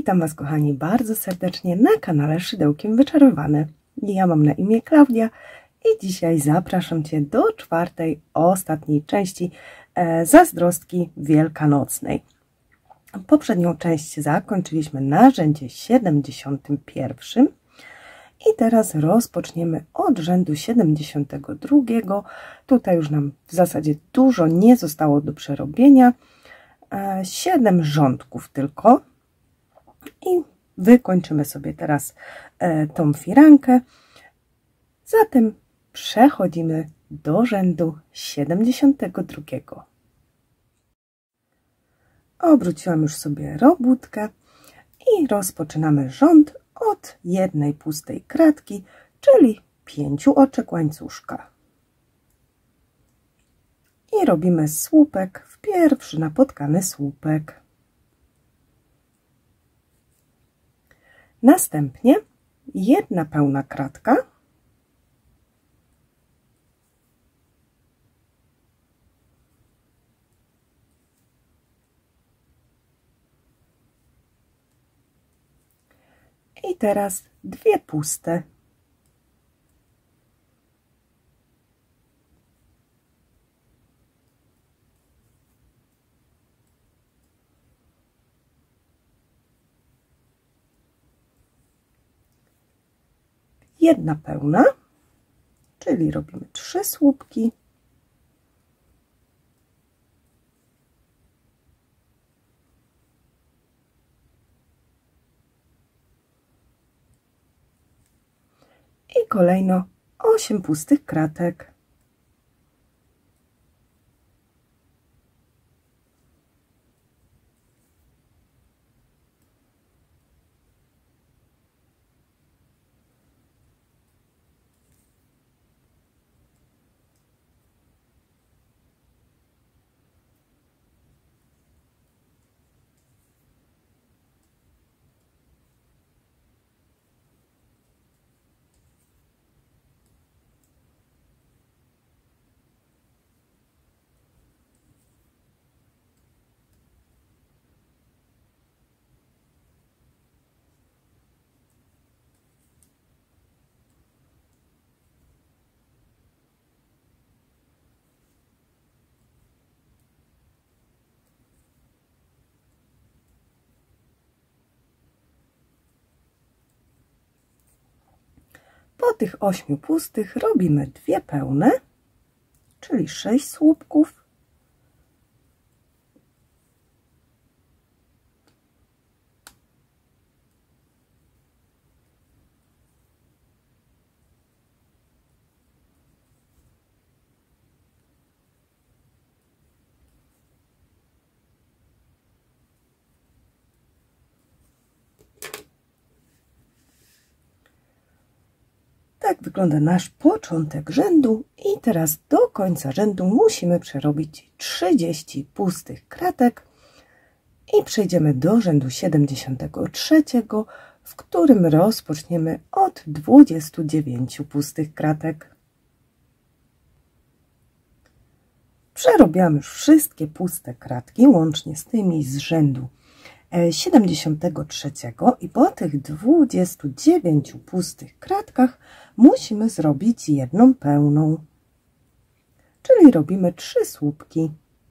Witam Was, kochani, bardzo serdecznie na kanale Szydełkiem Wyczarowane. Ja mam na imię Klaudia i dzisiaj zapraszam Cię do czwartej, ostatniej części zazdrostki wielkanocnej. Poprzednią część zakończyliśmy na rzędzie 71 i teraz rozpoczniemy od rzędu 72. Tutaj już nam w zasadzie dużo nie zostało do przerobienia. 7 rządków tylko. I wykończymy sobie teraz tą firankę. Zatem przechodzimy do rzędu 72. Obróciłam już sobie robótkę i rozpoczynamy rząd od jednej pustej kratki, czyli 5 oczek łańcuszka. I robimy słupek w pierwszy napotkany słupek. Następnie jedna pełna kratka, i teraz dwie puste. Jedna pełna, czyli robimy 3 słupki. I kolejno 8 pustych kratek. Po tych 8 pustych robimy 2 pełne, czyli 6 słupków. Tak wygląda nasz początek rzędu i teraz do końca rzędu musimy przerobić 30 pustych kratek i przejdziemy do rzędu 73, w którym rozpoczniemy od 29 pustych kratek. Przerobiłam już wszystkie puste kratki, łącznie z tymi z rzędu 73 i po tych 29 pustych kratkach musimy zrobić jedną pełną, czyli robimy 3 słupki.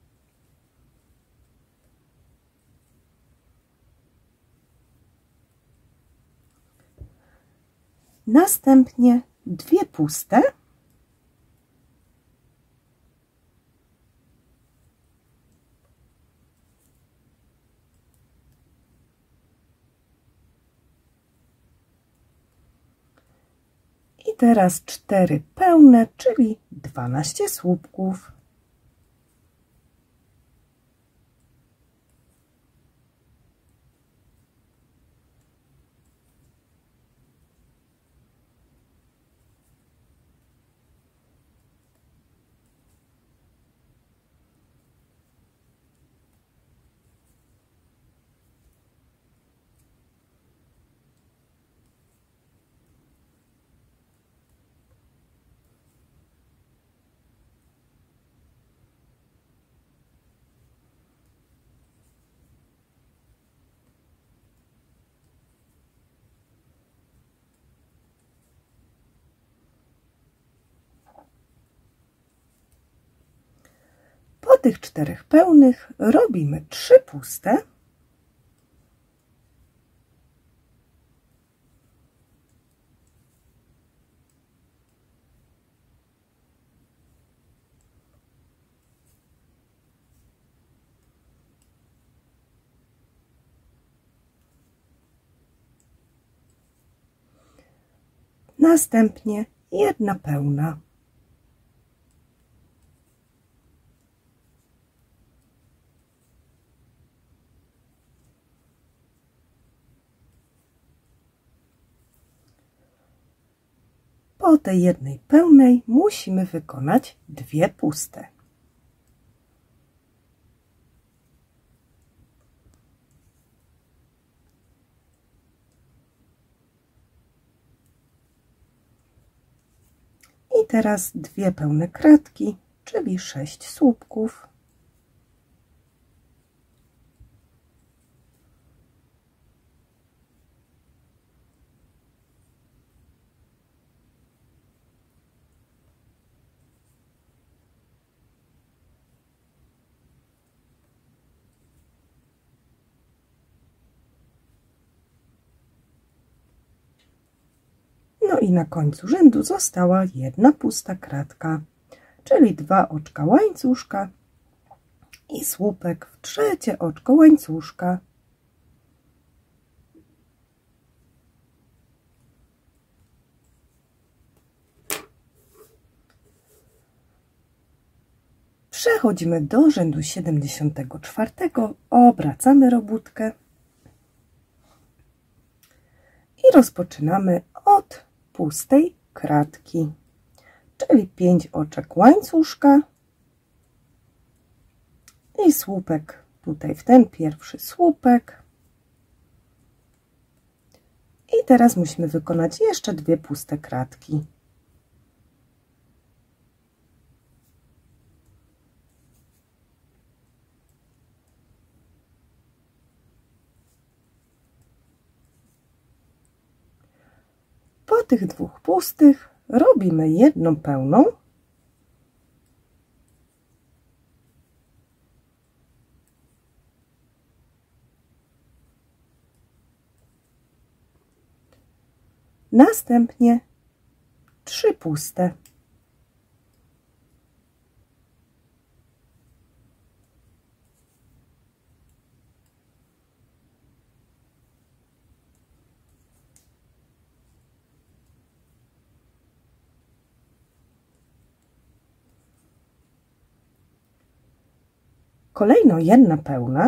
Następnie 2 puste. I teraz 4 pełne, czyli 12 słupków. tych 4 pełnych robimy 3 puste. Następnie 1 pełna. Po tej 1 pełnej musimy wykonać 2 puste. I teraz 2 pełne kratki, czyli 6 słupków. No i na końcu rzędu została 1 pusta kratka, czyli 2 oczka łańcuszka i słupek w 3. oczko łańcuszka. Przechodzimy do rzędu 74, obracamy robótkę i rozpoczynamy od pustej kratki, czyli 5 oczek łańcuszka i słupek tutaj w ten pierwszy słupek. I teraz musimy wykonać jeszcze 2 puste kratki. Po tych 2 pustych robimy 1 pełną. Następnie 3 puste. Kolejno 1 pełna.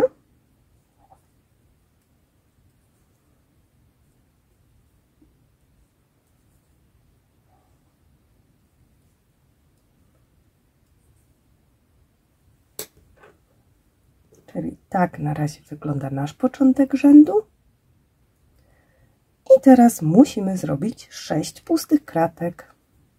Czyli tak na razie wygląda nasz początek rzędu. I teraz musimy zrobić 6 pustych kratek.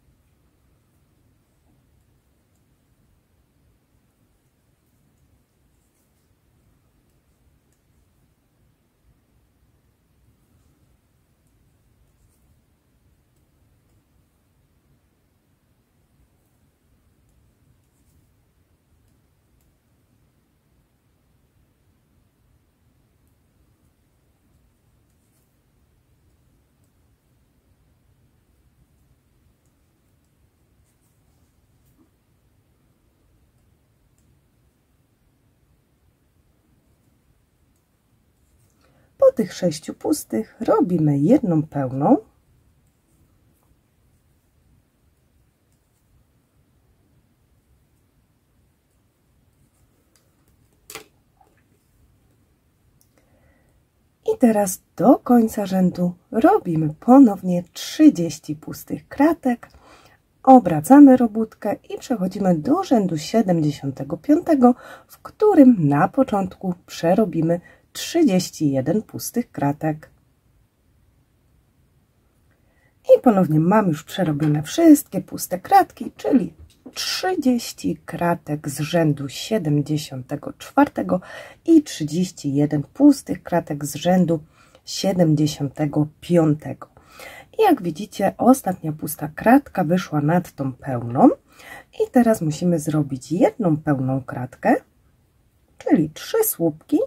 Po tych 6 pustych robimy 1 pełną. I teraz do końca rzędu robimy ponownie 30 pustych kratek. Obracamy robótkę i przechodzimy do rzędu 75, w którym na początku przerobimy 31 pustych kratek. I ponownie mam już przerobione wszystkie puste kratki, czyli 30 kratek z rzędu 74 i 31 pustych kratek z rzędu 75. I jak widzicie, ostatnia pusta kratka wyszła nad tą pełną. I teraz musimy zrobić jedną pełną kratkę, czyli 3 słupki.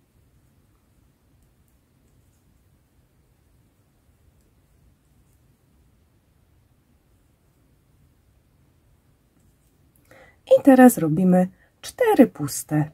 I teraz robimy 4 puste.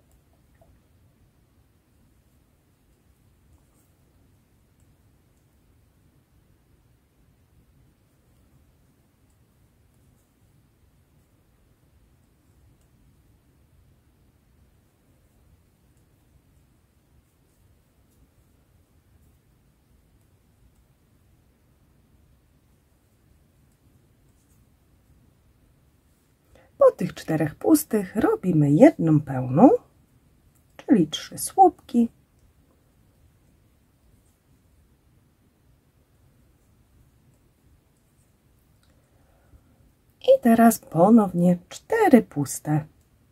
Po tych 4 pustych robimy jedną pełną, czyli 3 słupki. I teraz ponownie 4 puste.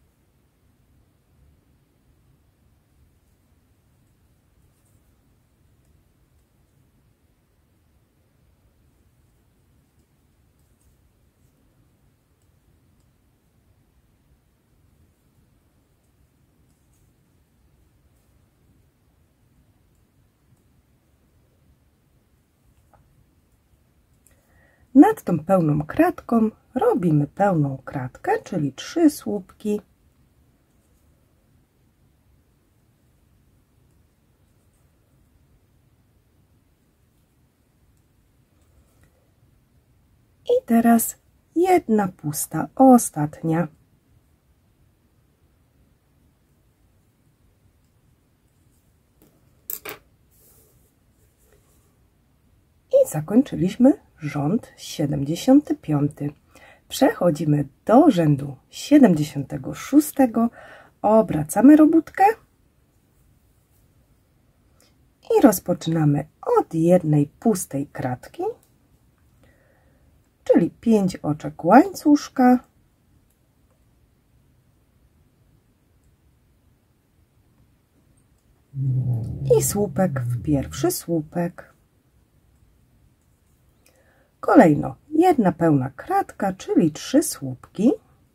Nad tą pełną kratką robimy pełną kratkę, czyli 3 słupki. I teraz jedna pusta, ostatnia. I zakończyliśmy rząd 75. Przechodzimy do rzędu 76. Obracamy robótkę i rozpoczynamy od jednej pustej kratki, czyli 5 oczek łańcuszka, i słupek w pierwszy słupek. Kolejno jedna pełna kratka, czyli 3 słupki.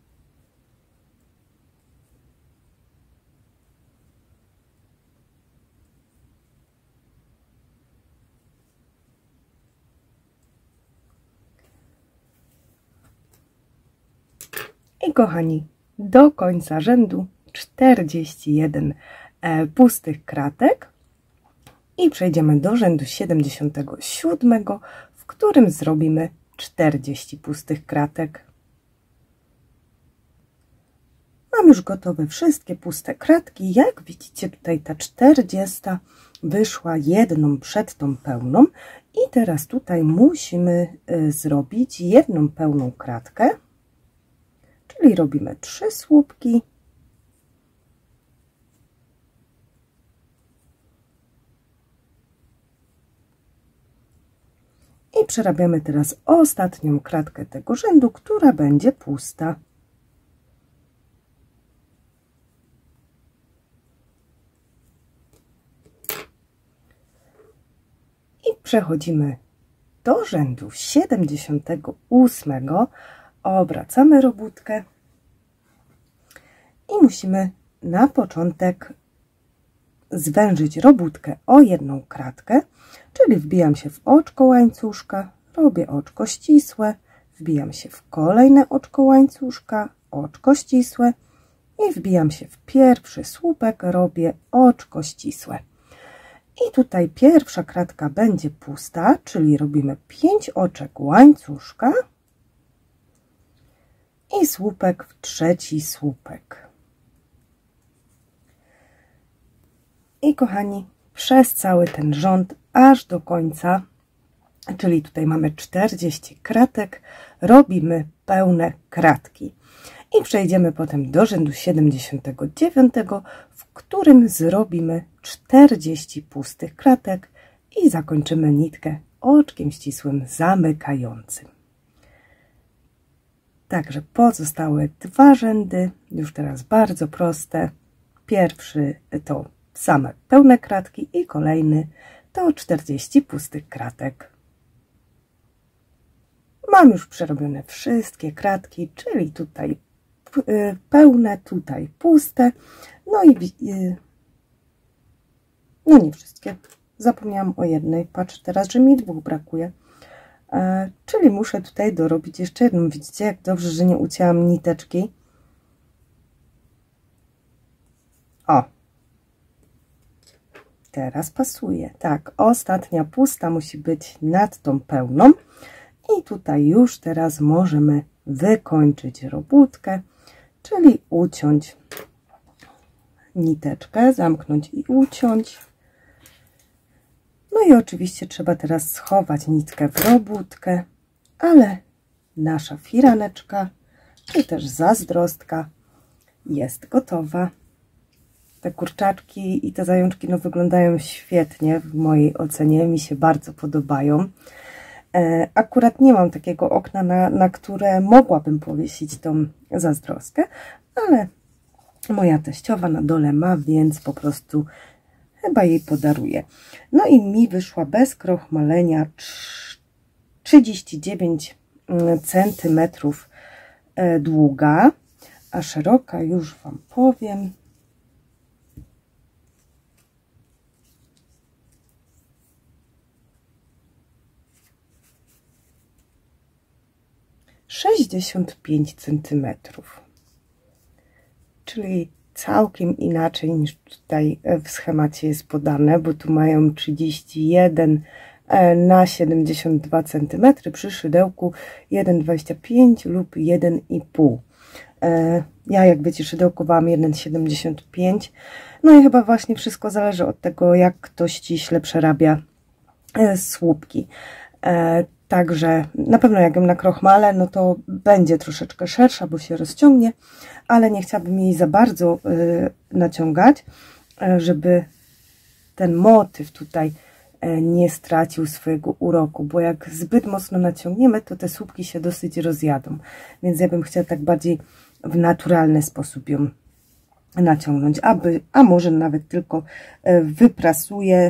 I kochani, do końca rzędu 41 pustych kratek i przejdziemy do rzędu 77, w którym zrobimy 40 pustych kratek. Mam już gotowe wszystkie puste kratki. Jak widzicie, tutaj ta 40 wyszła jedną przed tą pełną i teraz tutaj musimy zrobić jedną pełną kratkę, czyli robimy 3 słupki. I przerabiamy teraz ostatnią kratkę tego rzędu, która będzie pusta. I przechodzimy do rzędu 78. Obracamy robótkę i musimy na początek zwężyć robótkę o jedną kratkę, czyli wbijam się w oczko łańcuszka, robię oczko ścisłe, wbijam się w kolejne oczko łańcuszka, oczko ścisłe i wbijam się w pierwszy słupek, robię oczko ścisłe. I tutaj pierwsza kratka będzie pusta, czyli robimy 5 oczek łańcuszka i słupek w trzeci słupek. I kochani, przez cały ten rząd aż do końca, czyli tutaj mamy 40 kratek, robimy pełne kratki. I przejdziemy potem do rzędu 79, w którym zrobimy 40 pustych kratek i zakończymy nitkę oczkiem ścisłym zamykającym. Także pozostałe 2 rzędy, już teraz bardzo proste. Pierwszy to same pełne kratki i kolejny to 40 pustych kratek. Mam już przerobione wszystkie kratki, czyli tutaj pełne, tutaj puste. No i no nie wszystkie. Zapomniałam o jednej. Patrz teraz, że mi 2 brakuje. Czyli muszę tutaj dorobić jeszcze jedną. Widzicie, jak dobrze, że nie ucięłam niteczki. O! Teraz pasuje. Tak, ostatnia pusta musi być nad tą pełną. I tutaj już teraz możemy wykończyć robótkę, czyli uciąć niteczkę, zamknąć i uciąć. No i oczywiście trzeba teraz schować nitkę w robótkę, ale nasza firaneczka, czy też zazdrostka jest gotowa. Te kurczaczki i te zajączki no, wyglądają świetnie w mojej ocenie, mi się bardzo podobają. Akurat nie mam takiego okna, na które mogłabym powiesić tą zazdroskę, ale moja teściowa na dole ma, więc po prostu chyba jej podaruję. No i mi wyszła bez krochmalenia 39 cm długa, a szeroka już Wam powiem. 65 cm, czyli całkiem inaczej niż tutaj w schemacie jest podane, bo tu mają 31 na 72 cm, przy szydełku 1,25 lub 1,5. Ja, jak wiecie, szydełkowałam 1,75. No i chyba właśnie wszystko zależy od tego, jak ktoś ściśle przerabia słupki. Także na pewno jak ją na krochmale, no to będzie troszeczkę szersza, bo się rozciągnie, ale nie chciałabym jej za bardzo naciągać, żeby ten motyw tutaj nie stracił swojego uroku, bo jak zbyt mocno naciągniemy, to te słupki się dosyć rozjadą, więc ja bym chciała tak bardziej w naturalny sposób ją naciągnąć, a może nawet tylko wyprasuję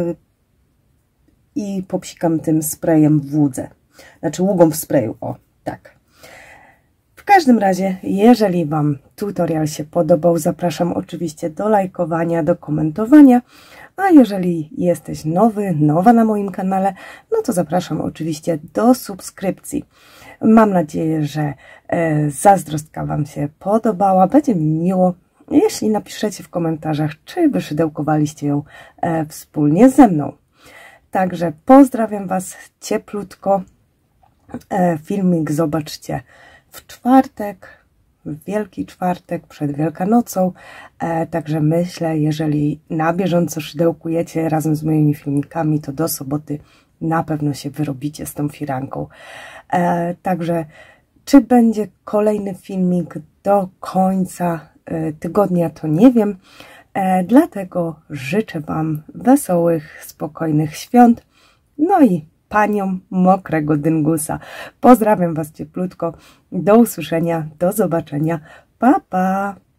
i popsikam tym sprayem w łudze, znaczy ługą w sprayu, o tak. W każdym razie, jeżeli Wam tutorial się podobał, zapraszam oczywiście do lajkowania, do komentowania, a jeżeli jesteś nowa na moim kanale, no to zapraszam oczywiście do subskrypcji. Mam nadzieję, że zazdrostka Wam się podobała, będzie mi miło, jeśli napiszecie w komentarzach, czy wyszydełkowaliście ją wspólnie ze mną. Także pozdrawiam Was cieplutko. Filmik zobaczcie w czwartek, w Wielki Czwartek, przed Wielkanocą. Także myślę, jeżeli na bieżąco szydełkujecie razem z moimi filmikami, to do soboty na pewno się wyrobicie z tą firanką. Także czy będzie kolejny filmik do końca tygodnia, to nie wiem. Dlatego życzę Wam wesołych, spokojnych świąt, no i paniom mokrego dyngusa. Pozdrawiam Was cieplutko, do usłyszenia, do zobaczenia, pa pa!